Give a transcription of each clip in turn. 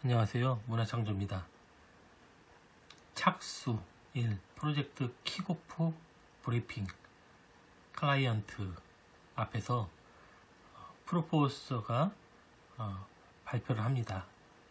안녕하세요. 문화창조입니다. 착수 1. 프로젝트 킥오프 브리핑. 클라이언트 앞에서 프로포서가 발표를 합니다.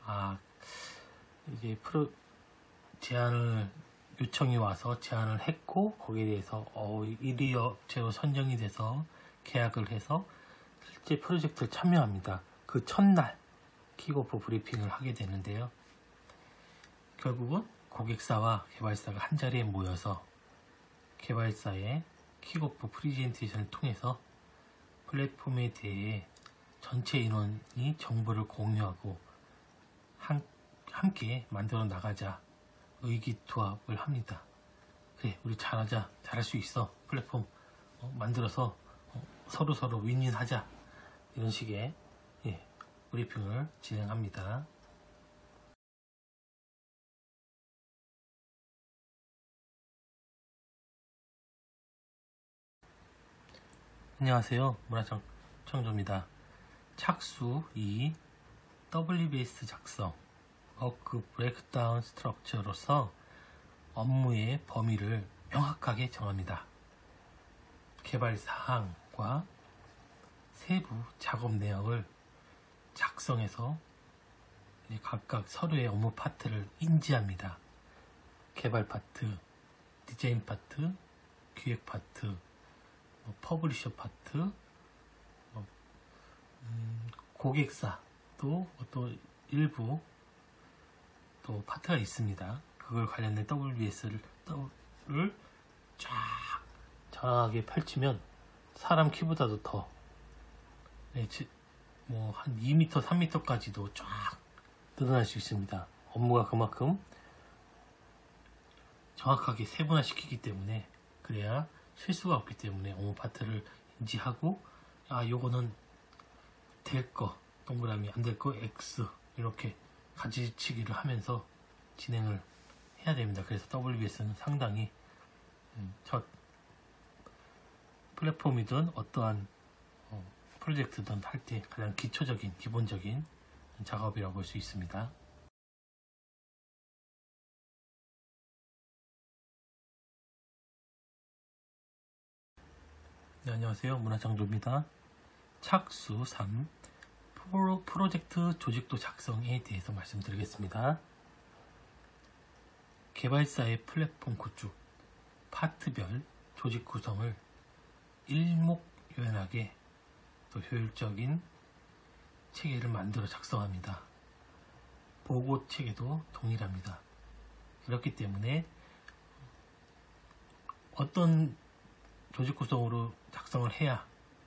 이제 제안을 요청이 와서 제안을 했고, 거기에 대해서 1위 업체로 선정이 돼서 계약을 해서 실제 프로젝트를 참여합니다. 그 첫날 킥오프 브리핑을 하게 되는데요. 결국은 고객사와 개발사가 한자리에 모여서 개발사의 킥오프 프리젠테이션을 통해서 플랫폼에 대해 전체 인원이 정보를 공유하고 함께 만들어 나가자 의기투합을 합니다. 그래, 우리 잘하자, 잘할 수 있어, 플랫폼 만들어서 서로 윈윈하자, 이런 식의 브리핑을 진행합니다. 안녕하세요. 문화창조입니다. 착수 2. WBS 작성 워크 브레이크다운 스트럭처로서 업무의 범위를 명확하게 정합니다. 개발 사항과 세부 작업 내역을 작성해서 각각 서로의 업무 파트를 인지합니다. 개발 파트, 디자인 파트, 기획 파트, 퍼블리셔 파트, 고객사 또 일부 또 파트가 있습니다. 그걸 관련된 WBS를 쫙 장하게 펼치면 사람 키보다도 더 한 2m, 3m까지도 쫙 늘어날 수 있습니다. 업무가 그만큼 정확하게 세분화시키기 때문에, 그래야 실수가 없기 때문에 업무 파트를 인지하고, 요거는 될 거 동그라미, 안 될 거 X, 이렇게 가지치기를 하면서 진행을 해야 됩니다. 그래서 WBS는 상당히 첫 플랫폼이든 어떠한 프로젝트든 할 때 가장 기초적인, 기본적인 작업이라고 볼 수 있습니다. 네, 안녕하세요. 문화창조입니다. 착수 3. 프로젝트 조직도 작성에 대해서 말씀드리겠습니다. 개발사의 플랫폼 구축, 파트별 조직 구성을 일목요연하게 또 효율적인 체계를 만들어 작성합니다. 보고 체계도 동일합니다. 그렇기 때문에 어떤 조직 구성으로 작성을 해야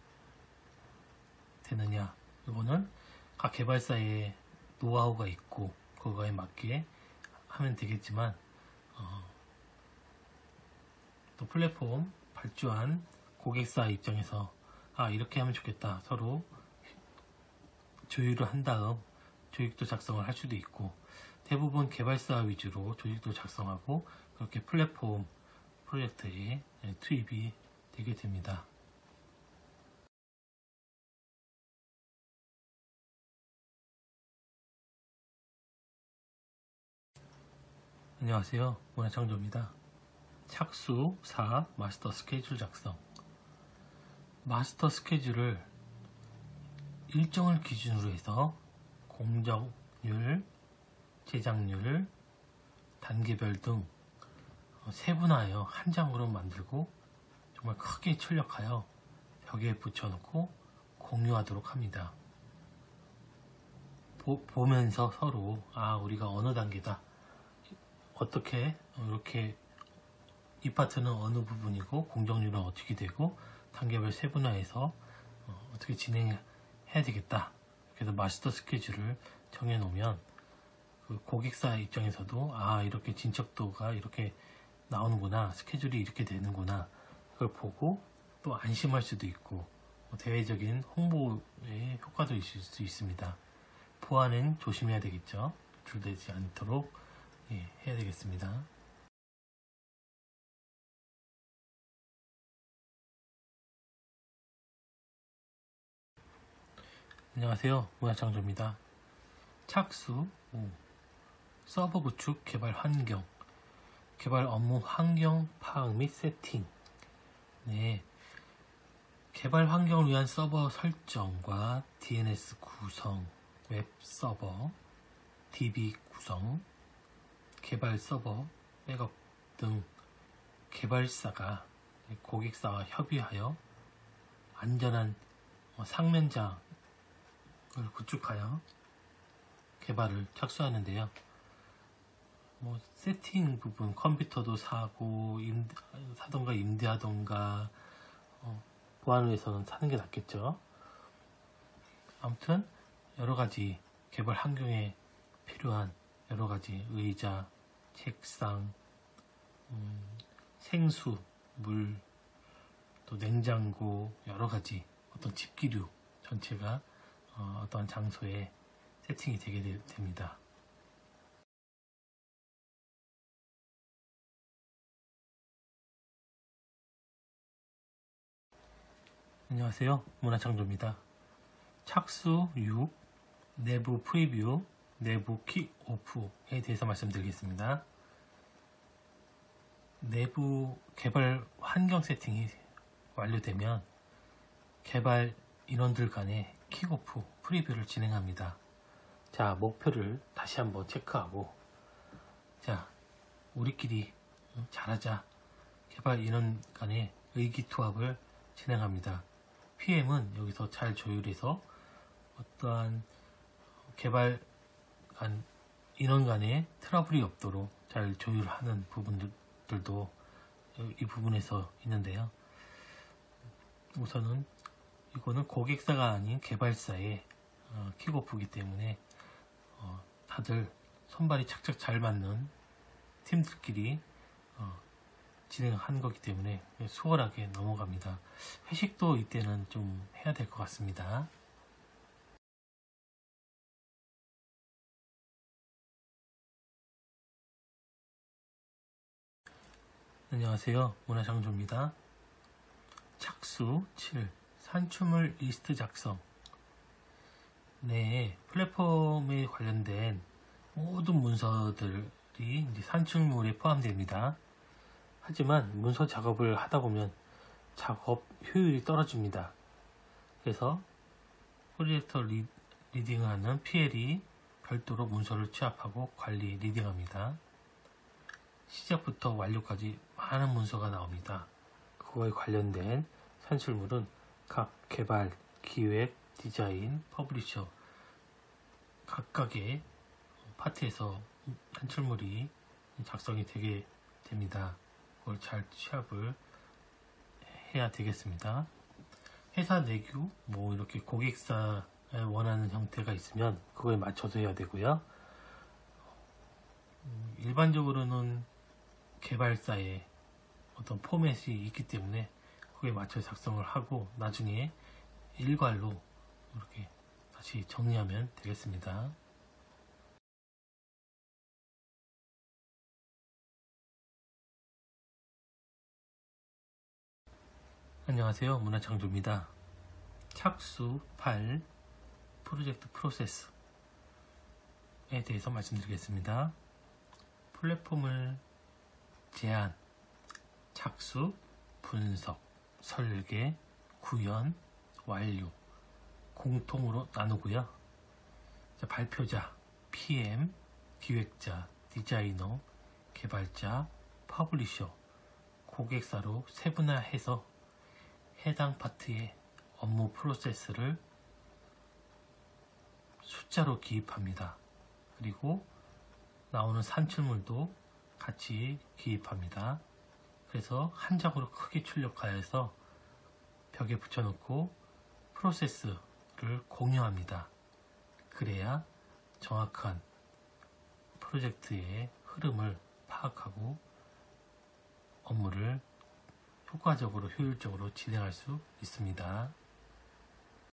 되느냐, 이거는 각 개발사의 노하우가 있고 그거에 맞게 하면 되겠지만, 또 플랫폼 발주한 고객사 입장에서 이렇게 하면 좋겠다, 서로 조율을 한 다음 조직도 작성을 할 수도 있고, 대부분 개발사 위주로 조직도 작성하고 그렇게 플랫폼 프로젝트에 투입이 되게 됩니다. 안녕하세요. 문화창조입니다. 착수 4. 마스터 스케줄 작성. 마스터 스케줄을 일정을 기준으로 해서 공정률, 제작률, 단계별 등 세분화하여 한 장으로 만들고 정말 크게 출력하여 벽에 붙여놓고 공유하도록 합니다. 보면서 서로 우리가 어느 단계다, 어떻게 이렇게 이 파트는 어느 부분이고 공정률은 어떻게 되고 단계별 세분화해서 어떻게 진행해야 되겠다. 그래서 마스터 스케줄을 정해놓으면 그 고객사 입장에서도 이렇게 진척도가 이렇게 나오는구나, 스케줄이 이렇게 되는구나, 그걸 보고 또 안심할 수도 있고, 대외적인 홍보의 효과도 있을 수 있습니다. 보안은 조심해야 되겠죠. 노출되지 않도록 해야 되겠습니다. 안녕하세요. 문화창조입니다. 착수, 서버 구축, 개발 환경, 개발 업무 환경 파악 및 세팅. 네, 개발 환경을 위한 서버 설정과 DNS 구성, 웹 서버, DB 구성, 개발 서버, 백업 등 개발사가 고객사와 협의하여 안전한 상면장을 구축하여 개발을 착수하는데요. 세팅 부분, 컴퓨터도 사고 사던가 임대하던가 보안을 위해서는 사는 게 낫겠죠. 아무튼 여러가지 개발 환경에 필요한 여러가지 의자, 책상, 생수, 물, 또 냉장고, 여러가지 어떤 집기류 전체가 어떠한 장소에 세팅이 되게 됩니다. 안녕하세요, 문화창조입니다. 착수 6, 내부 프리뷰, 내부 킥오프에 대해서 말씀드리겠습니다. 내부 개발 환경 세팅이 완료되면 개발 인원들 간의 킥오프, 프리뷰를 진행합니다. 자, 목표를 다시 한번 체크하고, 자, 우리끼리 잘하자. 개발 인원 간의 의기투합을 진행합니다. PM은 여기서 잘 조율해서 어떠한 개발 인원 간의 트러블이 없도록 잘 조율하는 부분들도 이 부분에서 있는데요. 우선은 이거는 고객사가 아닌 개발사의 킥오프이기 때문에 다들 손발이 착착 잘 맞는 팀들끼리 진행한 거기 때문에 수월하게 넘어갑니다. 회식도 이때는 좀 해야 될 것 같습니다. 안녕하세요, 문화창조입니다. 착수 7, 산출물 리스트 작성. 네, 플랫폼에 관련된 모든 문서들이 이제 산출물에 포함됩니다. 하지만 문서 작업을 하다 보면 작업 효율이 떨어집니다. 그래서 프로젝터 리딩을 하는 PL이 별도로 문서를 취합하고 관리, 리딩합니다. 시작부터 완료까지 많은 문서가 나옵니다. 그거에 관련된 산출물은 각 개발, 기획, 디자인, 퍼블리셔 각각의 파트에서 산출물이 작성이 되게 됩니다. 그걸 잘 취합을 해야 되겠습니다. 회사 내규, 이렇게 고객사 원하는 형태가 있으면 그거에 맞춰서 해야 되고요. 일반적으로는 개발사에 어떤 포맷이 있기 때문에 그거에 맞춰 작성을 하고 나중에 일괄로 이렇게 다시 정리하면 되겠습니다. 안녕하세요, 문화창조입니다. 착수 8, 프로젝트 프로세스에 대해서 말씀드리겠습니다. 플랫폼을 제안, 착수, 분석, 설계, 구현, 완료 공통으로 나누고요. 자, 발표자, PM, 기획자, 디자이너, 개발자, 퍼블리셔, 고객사로 세분화해서 해당 파트의 업무 프로세스를 숫자로 기입합니다. 그리고 나오는 산출물도 같이 기입합니다. 그래서 한 장으로 크게 출력하여서 벽에 붙여놓고 프로세스를 공유합니다. 그래야 정확한 프로젝트의 흐름을 파악하고 업무를 효과적으로 효율적으로 진행할 수 있습니다.